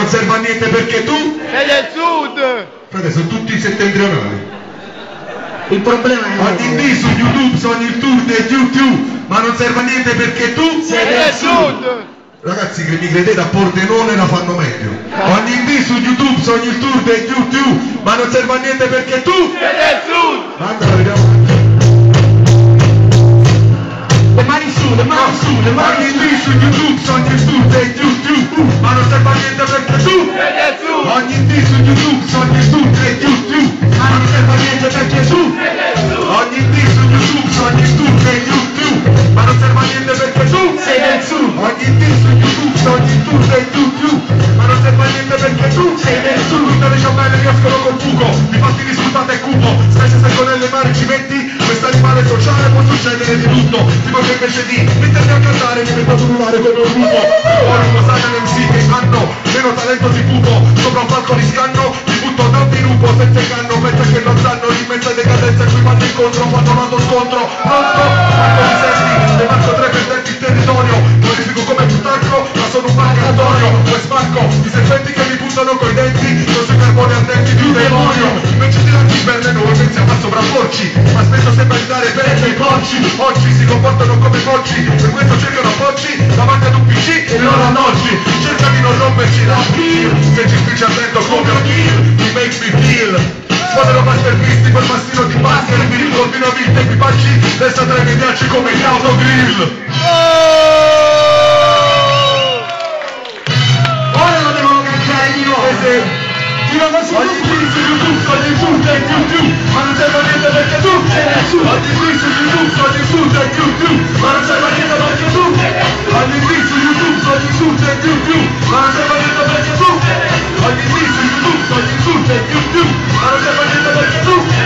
non serve a niente perché tu sei del sud. frate, sono tutti settentrionali. Il problema è Ogni indie su YouTube sono il tour del YouTube, ma non serve a niente perché tu Sei del sud. Ragazzi, che mi credete, a Pordenone la fanno meglio. Ogni indie su YouTube sono il tour del YouTube, ma non serve a niente perché tu Sei del sud. Andala, vediamo. le mani su, le mani su, le mani Ogni indie su YouTube sono il tour del YouTube, ma non serve a niente perché tu Sei del sud. ogni indie su YouTube sono il tour del YouTube, ma non serve a niente perché tu Sei del sud. ogni indie su YouTube sono il tour del YouTube, ma non serve a niente perché tu sei del sud, ogni indie su YouTube sono il tour del YouTube, ma non serve a niente perché tu sei del sud. tutte le ciambelle riescono col buco, infatti risultato è cupo, specie se con le mani ci metti, quest'animale sociale può succedere di tutto, tipo che invece di mettermi a cantare mi metto a ululare come un lupo, poi lo sai MC che hanno meno talento di pupo, sopra un palco di scanno, ti butto da un minuto senza inganno, pensa che non sanno l'immensa decadenza qui vanno incontro, fanno un altro scontro, pronto? Quando mi senti, le marco 3 per denti il territorio, modifico come tutt'altro, ma sono un marcatorio, poi spacco, i serpenti che mi buttano coi denti, non sui carboni ardenti di un demonio, invece di darci bene noi pensiamo a sovrapporci, ma spesso sembra di dare bene ai porci, oggi si comportano come porci, per questo cercano appoggio davanti ad un PC e loro annoggi, cerca di non romperci la pill, se ci spingi attento come O'Neill, mi makes me feel. Squadro masterpisti col mastino di basket, mi ricordino a vite equipaggi, resta tra i mediaci come gli autogrill. Ora lo devono cantare di nuovo. Tiro così Ogni tutti. qui su YouTube sono il sud e YouTube, ma non serve a niente perché tu Sei del sud. ogni qui su YouTube sono il sud e YouTube, ma non serve a niente perché tu ogni qui su YouTube sono il sud e YouTube, ma non serve a niente perché tu ogni qui su YouTube sono il sud e YouTube, ma non serve a niente perché tu